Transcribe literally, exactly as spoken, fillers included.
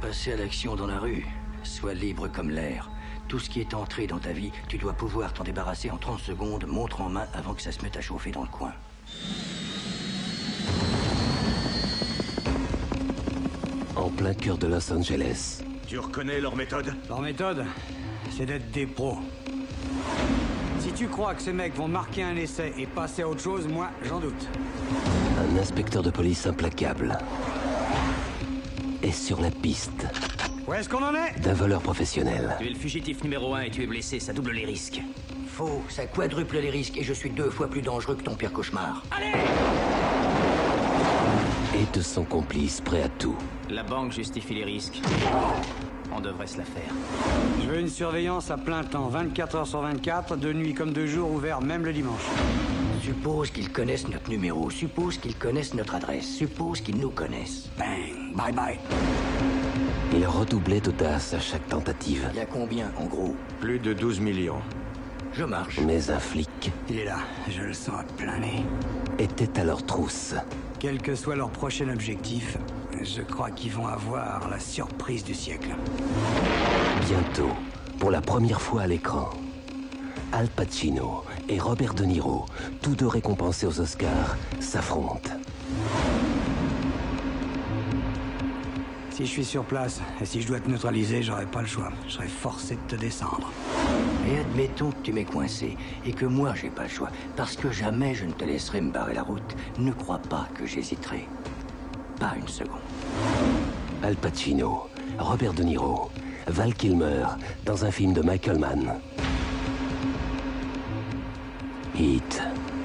passer à l'action dans la rue. Sois libre comme l'air. Tout ce qui est entré dans ta vie, tu dois pouvoir t'en débarrasser en trente secondes, montre en main, avant que ça se mette à chauffer dans le coin. En plein cœur de Los Angeles. Tu reconnais leur méthode? Leur méthode, c'est d'être des pros. Si tu crois que ces mecs vont marquer un essai et passer à autre chose, moi, j'en doute. Un inspecteur de police implacable est sur la piste Où est-ce qu'on en est? d'un voleur professionnel. Tu es le fugitif numéro un et tu es blessé, ça double les risques. Faux, ça quadruple les risques et je suis deux fois plus dangereux que ton pire cauchemar. Allez! Et de son complice prêt à tout. La banque justifie les risques. On devrait se la faire. Je veux une surveillance à plein temps, vingt-quatre heures sur vingt-quatre, de nuit comme de jour, ouvert même le dimanche. Suppose qu'ils connaissent notre numéro, suppose qu'ils connaissent notre adresse, suppose qu'ils nous connaissent. Bang, bye bye. Il redoublait d'audace à chaque tentative. Il y a combien, en gros? Plus de douze millions. Je marche. Mais un flic Il est là, je le sens à plein nez. était à leur trousse. Quel que soit leur prochain objectif, je crois qu'ils vont avoir la surprise du siècle. Bientôt, pour la première fois à l'écran, Al Pacino et Robert De Niro, tous deux récompensés aux Oscars, s'affrontent. Si je suis sur place, et si je dois te neutraliser, j'aurai pas le choix. Je serai forcé de te descendre. Et admettons que tu m'aies coincé et que moi j'ai pas le choix, parce que jamais je ne te laisserai me barrer la route. Ne crois pas que j'hésiterai. Pas une seconde. Al Pacino, Robert De Niro, Val Kilmer, dans un film de Michael Mann. Heat.